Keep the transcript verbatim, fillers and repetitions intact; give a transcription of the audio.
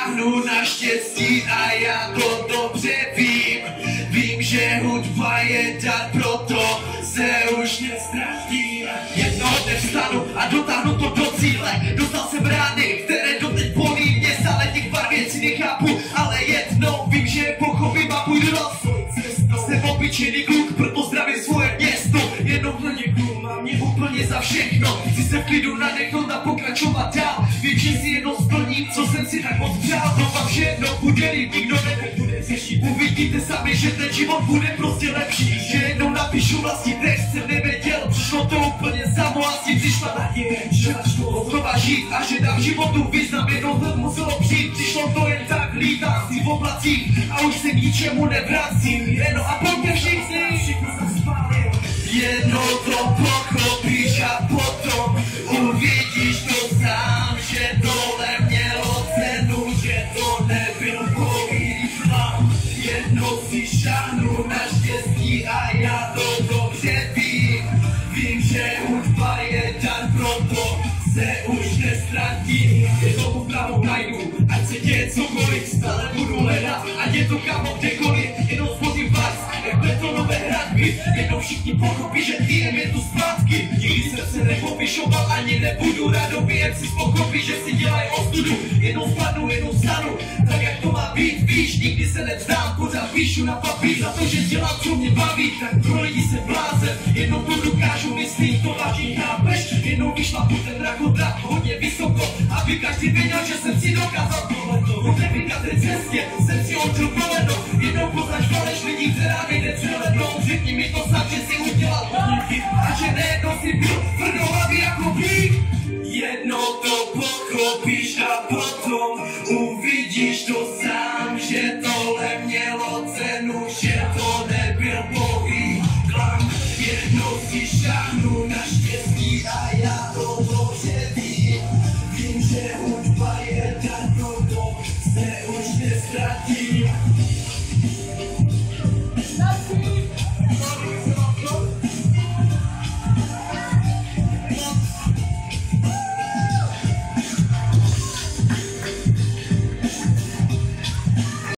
šáhnu na štěstí a já to dobře vím. Vím, že hudba je dar, proto se už nestratím. Jednoho dne vstanu a dotáhnu to do cíle. Dostal jsem rány, které doteď bolí mě, stále těch pár věcí nechápu, ale jednou vím, že pochopím a půjdu do svou cestu. Jsem obyčejný kluk, proto zdravím svoje město. Jednou děkuju, mám mě úplně za všechno. Chci se v klidu nadechnout a pokračovat dál. Vím, že si jednou splním, co jsem si tak moc přál. Doufám, že jednou bude líp, nikdo nebude řešit. Uvidíte sami, že ten život bude prostě lepší. Že jednou napíšu vlastní text, jsem nevěděl. Přišlo to úplně samo a s tím přišla naděje, že začnu znova žít a že dám životu význam. Jednou to muselo přijít, přišlo to jen tak, lítám si v oblacích a už se k ničemu nevracím. Jedno a pojďte všichni, všichni se spálil. Jednou to pochopíš a potom uvidíš to sám, že tohle mělo cenu, že to nebyl pouhý plán. Jednou si šáhnu na štěstí a já to dobře vím. Vím, že hudba je dar, proto se už nestratím. Je to pravou najdu, ať se děje cokoliv, stále budu hledat, ať je to kamo kdekoliv. Jenom spozím vás, jak betonové hradby. Jednou všichni pochopí, že ty je tu zpátky. Nikdy jsem se nepovyšoval, ani nebudu radový, jen si pochopí, že si dělají ostudu. Jednou spadnu, jednou stanu, tak jak to má být, víš. Nikdy se nevzdám, pořád píšu na papír za to, že dělám, co mě baví. Tak pro lidi se blázen, jednou to dokážu, myslím, to vážně chápeš. Jednou vyšlapu ten drakodrak hodně vysoko, aby každý věděl, že jsem si dokázal tohleto. Po té vykaté cestě jsem si odžil koleno. Jednou poznáš faleš lidí, která nejde přelednou. Řekni mi to sám, že si udělal hodně chyb a že nejednou si byl tvrdouhlavý jako blík. Jednou to pochopíš a potom uvidíš to sám, že tohle mělo cenu, že to nebyl pouhý klam. Jednou si šáhnu na štěstí a já to dobře vím. Vím, že hudba je dar, proto se už nestratím.